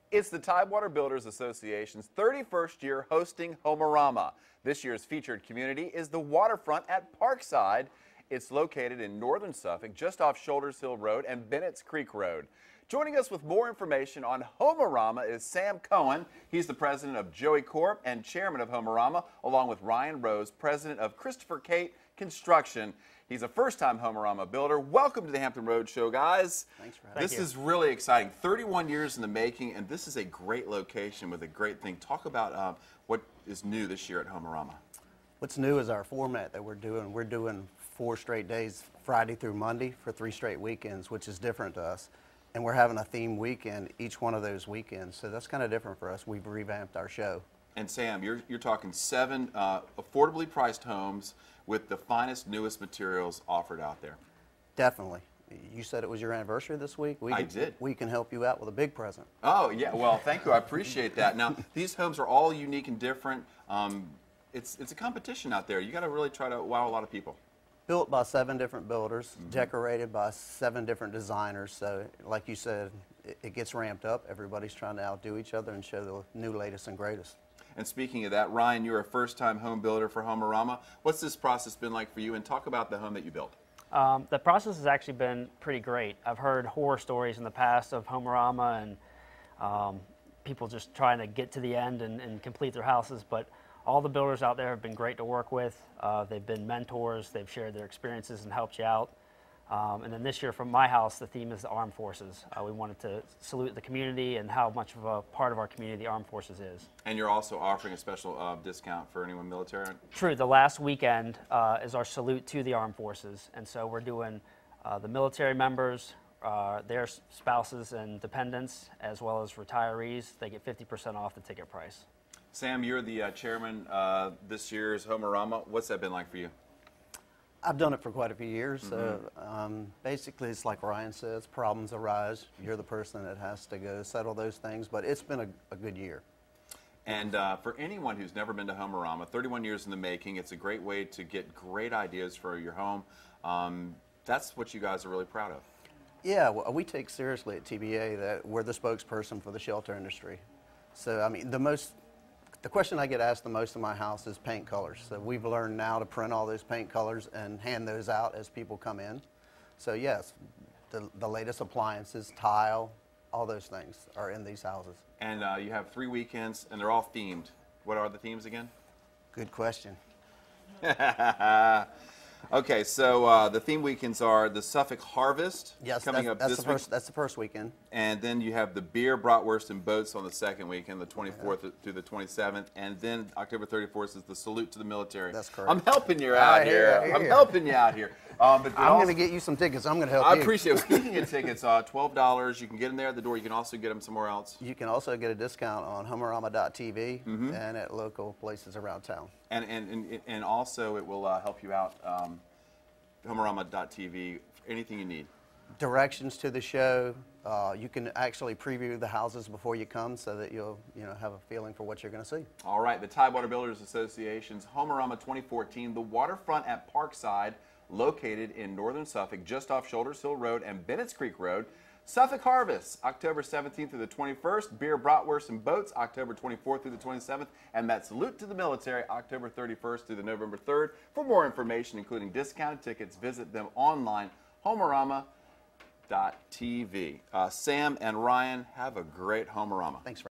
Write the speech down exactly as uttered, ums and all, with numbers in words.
It's the Tidewater Builders Association's thirty-first year hosting Homerama. This year's featured community is the waterfront at Parkside. It's located in northern Suffolk, just off Shoulders Hill Road and Bennett's Creek Road. Joining us with more information on Homerama is Sam Cohen. He's the president of Joey Corp and chairman of Homerama, along with Ryan Rose, president of Christopher Cate Construction. He's a first-time Homerama builder. Welcome to the Hampton Road Show, guys. Thanks for having me. This is really exciting. thirty-one years in the making, and this is a great location with a great thing. Talk about uh, what is new this year at Homerama. What's new is our format that we're doing. We're doing four straight days, Friday through Monday, for three straight weekends, which is different to us. And we're having a theme weekend each one of those weekends, so that's kind of different for us. We've revamped our show. And Sam, you're, you're talking seven uh, affordably priced homes with the finest, newest materials offered out there. Definitely. You said it was your anniversary this week. We I can, did. We can help you out with a big present. Oh, yeah. Well, thank you. I appreciate that. Now, these homes are all unique and different. Um, it's, it's a competition out there. You got to really try to wow a lot of people. Built by seven different builders, Mm-hmm. decorated by seven different designers. So, like you said, it, it gets ramped up. Everybody's trying to outdo each other and show the new latest and greatest. And speaking of that, Ryan, you're a first-time home builder for Homerama. What's this process been like for you? And talk about the home that you built. Um, the process has actually been pretty great. I've heard horror stories in the past of Homerama and um, people just trying to get to the end and, and complete their houses, but all the builders out there have been great to work with. Uh, they've been mentors, they've shared their experiences and helped you out. Um, and then this year from my house, the theme is the Armed Forces. Uh, we wanted to salute the community and how much of a part of our community the Armed Forces is. And you're also offering a special uh, discount for anyone military? True. The last weekend uh, is our salute to the Armed Forces. And so we're doing uh, the military members, uh, their spouses and dependents, as well as retirees. They get fifty percent off the ticket price. Sam, you're the uh, chairman uh, this year's Homerama. What's that been like for you? I've done it for quite a few years. Mm-hmm. So um, basically, it's like Ryan says, problems arise. You're the person that has to go settle those things, but it's been a, a good year. And uh, for anyone who's never been to Homerama, thirty-one years in the making, it's a great way to get great ideas for your home. Um, that's what you guys are really proud of. Yeah, well, we take seriously at T B A that we're the spokesperson for the shelter industry. So, I mean, the most, the question I get asked the most in my house is paint colors. So we've learned now to print all those paint colors and hand those out as people come in. So yes, the, the latest appliances, tile, all those things are in these houses. And uh, you have three weekends, and they're all themed. What are the themes again? Good question. Okay, so uh, the theme weekends are the Suffolk Harvest Yes, coming that's, up that's this the week. first, that's the first weekend. And then you have the beer, bratwurst, and boats on the second weekend, the twenty-fourth through the twenty-seventh. And then October thirty-fourth is the salute to the military. That's correct. I'm helping you out I hear here. you, I hear I'm you. helping you out here. Um, but I'm also- going to get you some tickets. I'm going to help I you. appreciate it. Speaking of tickets, uh, twelve dollars. You can get them there at the door. You can also get them somewhere else. You can also get a discount on homerama dot T V Mm-hmm. and at local places around town. And, and, and, and also it will uh, help you out, um, homerama dot T V, anything you need. Directions to the show. Uh, you can actually preview the houses before you come so that you'll you know, have a feeling for what you're going to see. All right, the Tidewater Builders Association's Homerama twenty fourteen, the waterfront at Parkside, located in northern Suffolk, just off Shoulders Hill Road and Bennett's Creek Road. Suffolk Harvest, October seventeenth through the twenty-first. Beer, bratwurst, and boats, October twenty-fourth through the twenty-seventh. And that salute to the military, October thirty-first through the November third. For more information, including discounted tickets, visit them online, homerama dot T V. Uh, Sam and Ryan, have a great Homerama. Thanks for